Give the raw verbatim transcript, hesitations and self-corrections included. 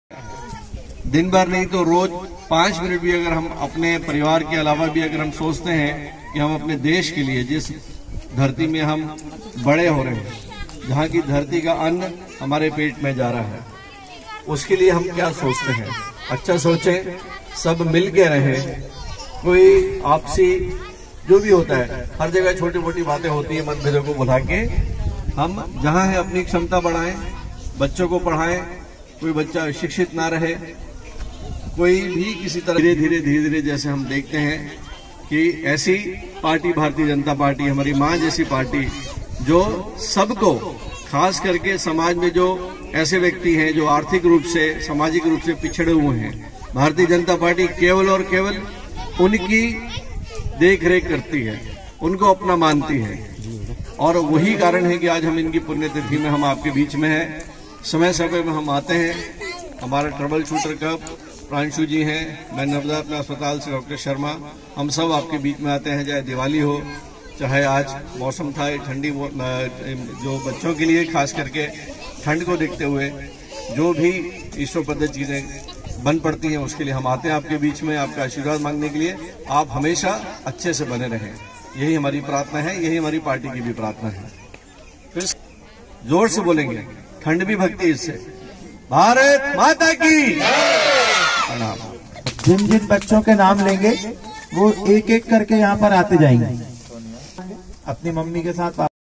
दिन भर नहीं तो रोज पांच मिनट भी अगर हम अपने परिवार के अलावा भी अगर हम सोचते हैं कि हम अपने देश के लिए, जिस धरती में हम बड़े हो रहे हैं, जहाँ की धरती का अन्न हमारे पेट में जा रहा है, उसके लिए हम क्या सोचते हैं। अच्छा सोचें, सब मिल के रहें। कोई आपसी जो भी होता है, हर जगह छोटी मोटी बातें होती है, मतभेदों को भुला के हम जहाँ है अपनी क्षमता बढ़ाएं, बच्चों को पढ़ाएं। कोई बच्चा शिक्षित ना रहे, कोई भी किसी तरह धीरे धीरे धीरे धीरे जैसे हम देखते हैं कि ऐसी पार्टी भारतीय जनता पार्टी, हमारी माँ जैसी पार्टी, जो सबको, खास करके समाज में जो ऐसे व्यक्ति हैं जो आर्थिक रूप से, सामाजिक रूप से पिछड़े हुए हैं, भारतीय जनता पार्टी केवल और केवल उनकी देख रेख करती है, उनको अपना मानती है। और वही कारण है कि आज हम इनकी पुण्यतिथि में हम आपके बीच में हैं। समय समय में हम आते हैं। हमारा ट्रबल शूटर कप प्रांशु जी हैं, मैं नवजात अस्पताल से डॉक्टर शर्मा, हम सब आपके बीच में आते हैं। चाहे दिवाली हो, चाहे आज मौसम था ठंडी, जो बच्चों के लिए खास करके ठंड को देखते हुए जो भी ईश्वर प्रदत्त चीजें बन पड़ती हैं, उसके लिए हम आते हैं आपके बीच में आपका आशीर्वाद मांगने के लिए। आप हमेशा अच्छे से बने रहें, यही हमारी प्रार्थना है, यही हमारी पार्टी की भी प्रार्थना है। फिर जोर से बोलेंगे, ठंड भी भक्ति इससे। भारत माता की प्रणाम। जिन जिन बच्चों के नाम लेंगे वो एक एक करके यहाँ पर आते जाएंगे अपनी मम्मी के साथ।